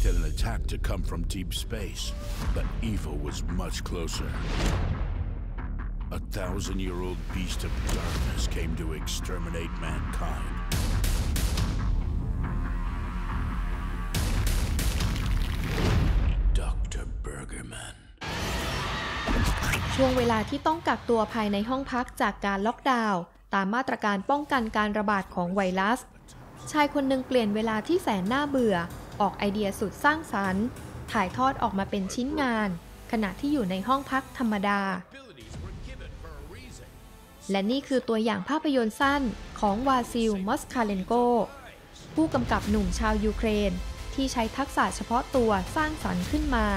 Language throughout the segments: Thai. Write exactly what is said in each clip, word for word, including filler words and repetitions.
expected an attack to come from deep space, but evil was much closer. A thousand-year-old beast of darkness came to exterminate mankind. Doctor Bergerman ช่วงเวลาที่ต้องกักตัวภายในห้องพักจากการล็อกดาวน์ตามมาตรการป้องกันการระบาดของไวรัสชายคนหนึ่งเปลี่ยนเวลาที่แสนน่าเบื่อออกไอเดียสุดสร้างสรรค์ถ่ายทอดออกมาเป็นชิ้นงานขณะที่อยู่ในห้องพักธรรมดาและนี่คือตัวอย่างภาพยนตร์สั้นของวาซิล มอสคาเลนโกผู้กำกับหนุ่มชาวยูเครนที่ใช้ทักษะเฉพาะตัวสร้างสรรค์ขึ้นมา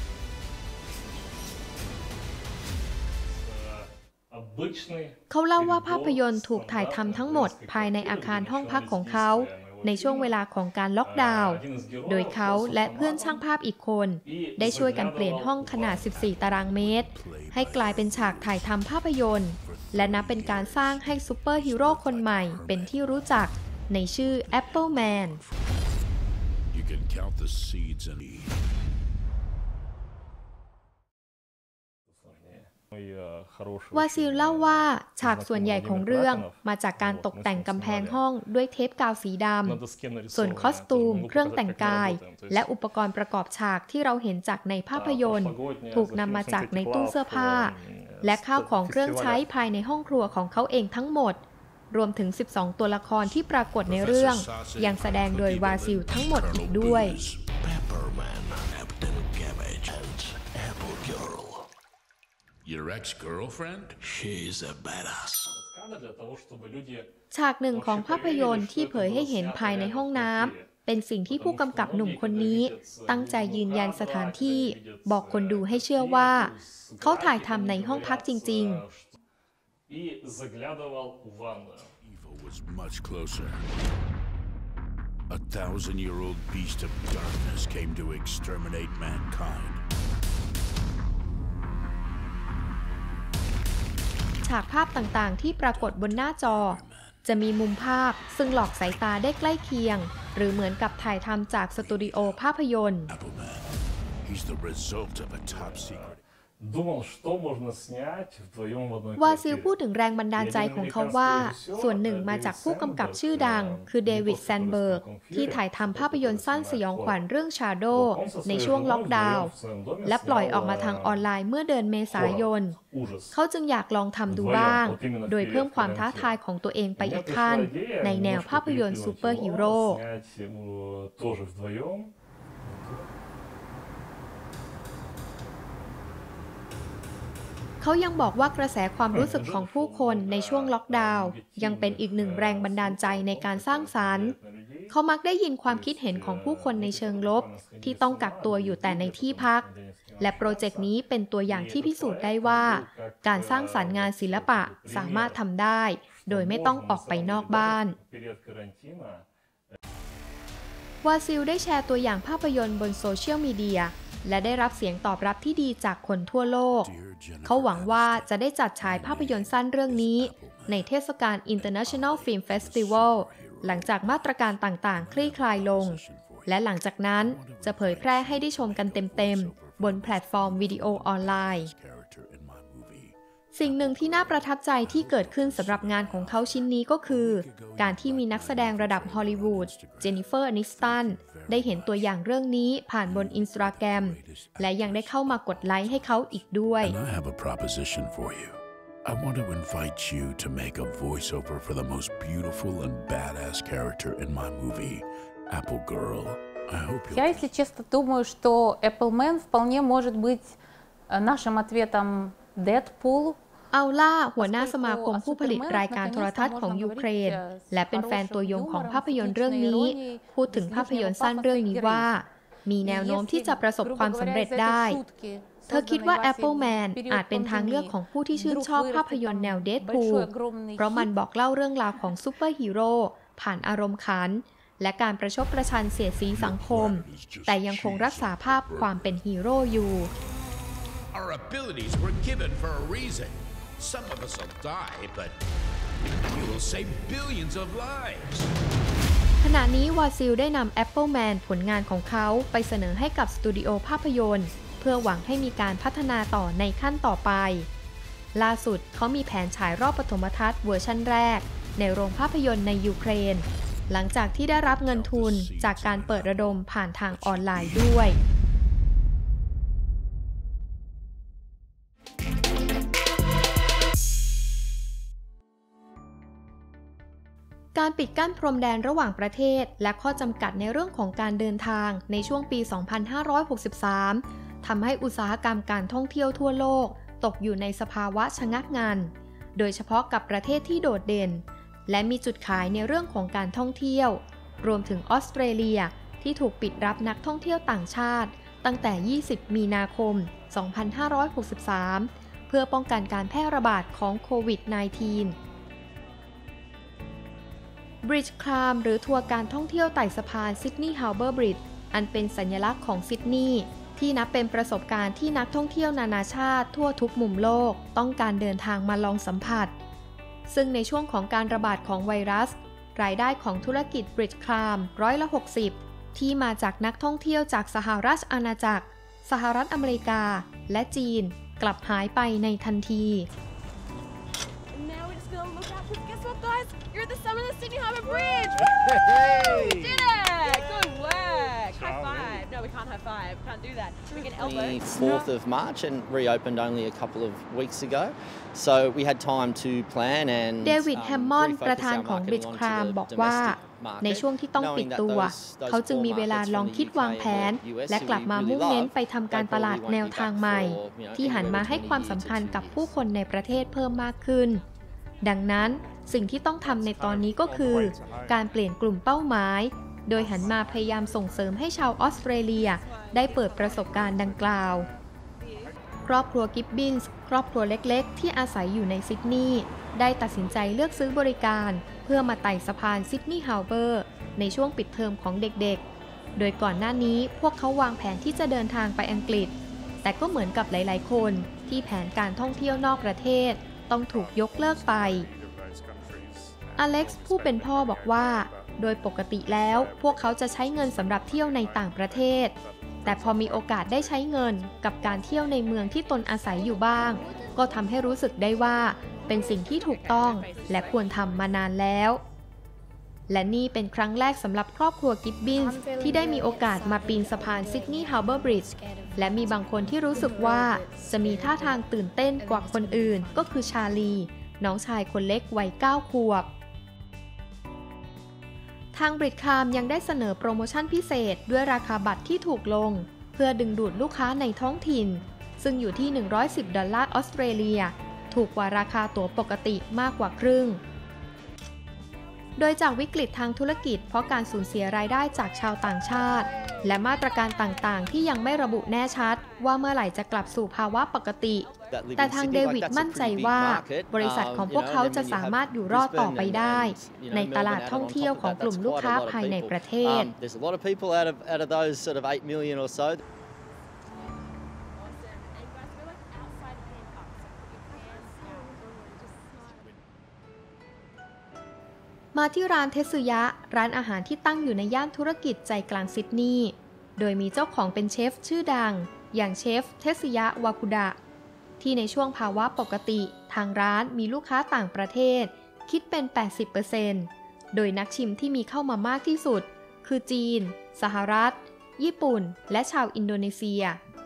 เขาเล่าว่าภาพยนตร์ถูกถ่ายทำทั้งหมดภายในอาคารห้องพักของเขาในช่วงเวลาของการล็อกดาวน์โดยเขาและเพื่อนช่างภาพอีกคนได้ช่วยกันเปลี่ยนห้องขนาดสิบสี่ตารางเมตรให้กลายเป็นฉากถ่ายทำภาพยนตร์และนับเป็นการสร้างให้ซูเปอร์ฮีโร่คนใหม่เป็นที่รู้จักในชื่อ Apple Man วาซิลเล่าว่าฉากส่วนใหญ่ของเรื่องมาจากการตกแต่งกำแพงห้องด้วยเทปกาวสีดำส่วนคอสตูมเครื่องแต่งกายและอุปกรณ์ประกอบฉากที่เราเห็นจากในภาพยนตร์ถูกนำมาจากในตู้เสื้อผ้าและข้าวของเครื่องใช้ภายในห้องครัวของเขาเองทั้งหมดรวมถึงสิบสองตัวละครที่ปรากฏในเรื่องยังแสดงโดยวาซิลทั้งหมดอีกด้วย Your ex-girlfriend? She's a badass. ฉากหนึ่งของภาพยนตร์ที่เผยให้เห็นภายในห้องน้ำเป็นสิ่งที่ผู้กำกับหนุ่มคนนี้ตั้งใจยืนยันสถานที่บอกคนดูให้เชื่อว่าเขาถ่ายทำในห้องพักจริงๆ Evil was much closer. A thousand-year-old beast of darkness came to exterminate mankind. ฉากภาพต่างๆที่ปรากฏบนหน้าจอจะมีมุมภาพซึ่งหลอกสายตาได้ใกล้เคียงหรือเหมือนกับถ่ายทำจากสตูดิโอภาพยนตร์วาซิลพูดถึงแรงบันดาลใจของเขาว่าส่วนหนึ่งมาจากผู้กำกับชื่อดังคือเดวิดแซนเบิร์กที่ถ่ายทำภาพยนตร์สั้นสยองขวัญเรื่อง Shadow ในช่วงล็อกดาวน์และปล่อยออกมาทางออนไลน์เมื่อเดือนเมษายนเขาจึงอยากลองทำดูบ้างโดยเพิ่มความท้าทายของตัวเองไปอีกขั้นในแนวภาพยนตร์ซูเปอร์ฮีโร่เขายังบอกว่ากระแสความรู้สึกของผู้คนในช่วงล็อกดาวน์ยังเป็นอีกหนึ่งแรงบันดาลใจในการสร้างสรรค์เขามักได้ยินความคิดเห็นของผู้คนในเชิงลบที่ต้องกักตัวอยู่แต่ในที่พักและโปรเจกต์นี้เป็นตัวอย่างที่พิสูจน์ได้ว่าการสร้างสรรค์งานศิลปะสามารถทำได้โดยไม่ต้องออกไปนอกบ้านวาซิลได้แชร์ตัวอย่างภาพยนตร์บนโซเชียลมีเดียและได้รับเสียงตอบรับที่ดีจากคนทั่วโลกเขาหวังว่าจะได้จัดฉายภาพยนตร์สั้นเรื่องนี้ในเทศกาล International Film Festival หลังจากมาตรการต่างๆคลี่คลายลงและหลังจากนั้นจะเผยแพร่ให้ได้ชมกันเต็มๆบนแพลตฟอร์มวิดีโอออนไลน์สิ่งหนึ่งที่น่าประทับใจที่เกิดขึ้นสำหรับงานของเขาชิ้นนี้ก็คือการที่มีนักแสดงระดับฮอลลีวูดเจนนิเฟอร์ แอนิสตันได้เห็นตัวอย่างเรื่องนี้ผ่านบนอินสตาแกรมและยังได้เข้ามากดไลค์ให้เขาอีกด้วย I want to invite you to make a voiceover for the most beautiful and badass character in my movie, Apple Girl. I hope you'll... Я, если честно, думаю, что Apple Man вполне может быть нашим ответом Дэдпул. อัลล่าหัวหน้าสมาคมผู้ผลิตรายการโทรทัศน์ของยูเครนและเป็นแฟนตัวยงของภาพยนตร์เรื่องนี้พูดถึงภาพยนตร์สั้นเรื่องนี้ว่ามีแนวโน้มที่จะประสบความสำเร็จได้เธอคิดว่า Apple Man อาจเป็นทางเลือกของผู้ที่ชื่นชอบภาพยนตร์แนว Deadpool เพราะมันบอกเล่าเรื่องราวของซูเปอร์ฮีโร่ผ่านอารมณ์ขันและการประชดประชันเสียดสีสังคมแต่ยังคงรักษาภาพความเป็นฮีโร่อยู่ Our abilities were given for a reason. Some of us will die, but we will save billions of lives. ขณะนี้วาซิลได้นำ Apple Man ผลงานของเขาไปเสนอให้กับสตูดิโอภาพยนตร์เพื่อหวังให้มีการพัฒนาต่อในขั้นต่อไปล่าสุดเขามีแผนฉายรอบปฐมทัศน์เวอร์ชันแรกในโรงภาพยนตร์ในยูเครนหลังจากที่ได้รับเงินทุนจากการเปิดระดมผ่านทางออนไลน์ด้วยการปิดกั้นพรมแดนระหว่างประเทศและข้อจำกัดในเรื่องของการเดินทางในช่วงปี สองพันห้าร้อยหกสิบสาม ทำให้อุตสาหกรรมการท่องเที่ยวทั่วโลกตกอยู่ในสภาวะชะงักงันโดยเฉพาะกับประเทศที่โดดเด่นและมีจุดขายในเรื่องของการท่องเที่ยวรวมถึงออสเตรเลียที่ถูกปิดรับนักท่องเที่ยวต่างชาติตั้งแต่ ยี่สิบ มีนาคม สองพันห้าร้อยหกสิบสาม เพื่อป้องกันการแพร่ระบาดของโควิด สิบเก้าบริดจ์คลามหรือทัวร์การท่องเที่ยวไต่สะพานซิดนีย์ฮาร์เบอร์บริดจ์อันเป็นสัญลักษณ์ของซิดนีย์ที่นับเป็นประสบการณ์ที่นักท่องเที่ยวนานาชาติทั่วทุกมุมโลกต้องการเดินทางมาลองสัมผัสซึ่งในช่วงของการระบาดของไวรัสรายได้ของธุรกิจบริดจ์คลามร้อยละหกสิบที่มาจากนักท่องเที่ยวจากสหราชอาณาจักรสหรัฐอเมริกาและจีนกลับหายไปในทันที Guys, you're at the summit of the Sydney Harbour Bridge! Woo! You did it! Good work! High five! No, we can't high five. Can't do that. We can elbow. The fourth of March and reopened only a couple of weeks ago. So we had time to plan and เดวิด แฮมมอนด์ ประธานของบริดจ์คลามบอกว่าในช่วงที่ต้องปิดตัวเขาจึงมีเวลาลองคิดวางแผนและกลับมามุ่งเน้นไปทำการตลาดแนวทางใหม่ที่หันมาให้ความสำคัญกับผู้คนในประเทศเพิ่มมากขึ้นดังนั้นสิ่งที่ต้องทำในตอนนี้ก็คือการเปลี่ยนกลุ่มเป้าหมายโดยหันมาพยายามส่งเสริมให้ชาวออสเตรเลียได้เปิดประสบการณ์ดังกล่าวครอบครัวกิบบินส์ครอบครัวเล็กๆที่อาศัยอยู่ในซิดนีย์ได้ตัดสินใจเลือกซื้อบริการเพื่อมาไต่สะพานซิดนีย์ฮาร์เบอร์ในช่วงปิดเทอมของเด็กๆโดยก่อนหน้านี้พวกเขาวางแผนที่จะเดินทางไปอังกฤษแต่ก็เหมือนกับหลายๆคนที่แผนการท่องเที่ยวนอกประเทศต้องถูกยกเลิกไปอเล็กซ์ผู้เป็นพ่อบอกว่าโดยปกติแล้วพวกเขาจะใช้เงินสำหรับเที่ยวในต่างประเทศแต่พอมีโอกาสได้ใช้เงินกับการเที่ยวในเมืองที่ตนอาศัยอยู่บ้างก็ทำให้รู้สึกได้ว่าเป็นสิ่งที่ถูกต้องและควรทำมานานแล้วและนี่เป็นครั้งแรกสำหรับครอบครัวกิบบินส์ที่ได้มีโอกาสมาปีนสะพานซิดนีย์ฮาร์เบอร์บริดจ์และมีบางคนที่รู้สึกว่าจะมีท่าทางตื่นเต้นกว่าคนอื่นก็คือชาลีน้องชายคนเล็กวัยเก้าขวบทางบริดจ์คลามยังได้เสนอโปรโมชั่นพิเศษด้วยราคาบัตรที่ถูกลงเพื่อดึงดูดลูกค้าในท้องถิ่นซึ่งอยู่ที่หนึ่งร้อยสิบดอลลาร์ออสเตรเลียถูกกว่าราคาตั๋วปกติมากกว่าครึ่งโดยจากวิกฤตทางธุรกิจเพราะการสูญเสียรายได้จากชาวต่างชาติและมาตรการต่างๆที่ยังไม่ระบุแน่ชัดว่าเมื่อไหร่จะกลับสู่ภาวะปกติแต่ทางเดวิดมั่นใจว่าบริษัทของพวกเขาจะสามารถอยู่รอดต่อไปได้ในตลาดท่องเที่ยวของกลุ่มลูกค้าภายในประเทศมาที่ร้านเทสึยะร้านอาหารที่ตั้งอยู่ในย่านธุรกิจใจกลางซิดนีย์โดยมีเจ้าของเป็นเชฟชื่อดังอย่างเชฟเทสึยะวาคุดะที่ในช่วงภาวะปกติทางร้านมีลูกค้าต่างประเทศคิดเป็น แปดสิบเปอร์เซ็นต์ โดยนักชิมที่มีเข้ามามากที่สุดคือจีนสหรัฐญี่ปุ่นและชาวอินโดนีเซีย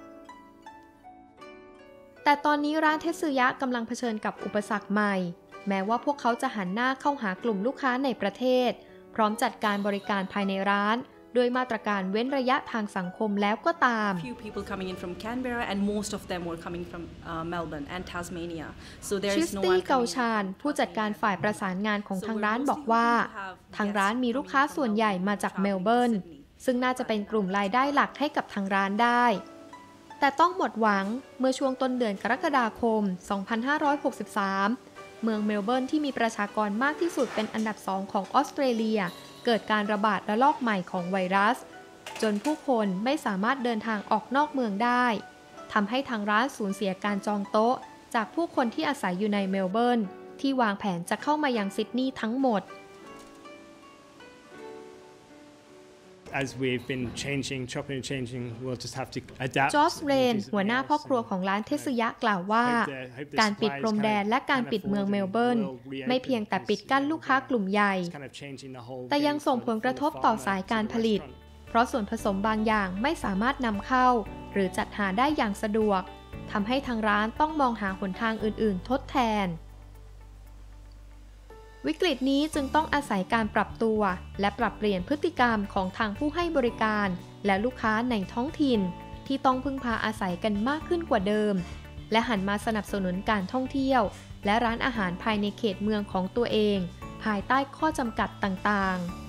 แต่ตอนนี้ร้านเทสึยะกำลังเผชิญกับอุปสรรคใหม่แม้ว่าพวกเขาจะหันหน้าเข้าหากลุ่มลูกค้าในประเทศพร้อมจัดการบริการภายในร้านโดยมาตรการเว้นระยะทางสังคมแล้วก็ตาม Few people coming in from Canberra and most of them were coming from uh, Melbourne and Tasmania. So there is no one coming. ชิสตี้ เกาชานผู้จัดการฝ่ายประสานงานของทางร้านบอกว่าทางร้านมีลูกค้าส่วนใหญ่มาจากเมลเบิร์นซึ่งน่าจะเป็นกลุ่มรายได้หลักให้กับทางร้านได้แต่ต้องหมดหวังเมื่อช่วงต้นเดือนกรกฎาคม สองพันห้าร้อยหกสิบสามเมืองเมลเบิร์นที่มีประชากรมากที่สุดเป็นอันดับสองของออสเตรเลียเกิดการระบาดระลอกใหม่ของไวรัสจนผู้คนไม่สามารถเดินทางออกนอกเมืองได้ทำให้ทางร้านสูญเสียการจองโต๊ะจากผู้คนที่อาศัยอยู่ในเมลเบิร์นที่วางแผนจะเข้ามายังซิดนีย์ทั้งหมด as we've been changing, chopping and changing, we'll just have to adapt. จอร์จ เรนหัวหน้าพ่อครัวของร้านเทสยะกล่าวว่าการปิดพรมแดนและการปิดเมืองเมลเบิร์นไม่เพียงแต่ปิดกั้นลูกค้ากลุ่มใหญ่แต่ยังส่งผลกระทบต่อสายการผลิตเพราะส่วนผสมบางอย่างไม่สามารถนำเข้าหรือจัดหาได้อย่างสะดวกทำให้ทางร้านต้องมองหาหนทางอื่นๆทดแทนวิกฤตนี้จึงต้องอาศัยการปรับตัวและปรับเปลี่ยนพฤติกรรมของทางผู้ให้บริการและลูกค้าในท้องถิ่นที่ต้องพึ่งพาอาศัยกันมากขึ้นกว่าเดิมและหันมาสนับสนุนการท่องเที่ยวและร้านอาหารภายในเขตเมืองของตัวเองภายใต้ข้อจำกัดต่างๆ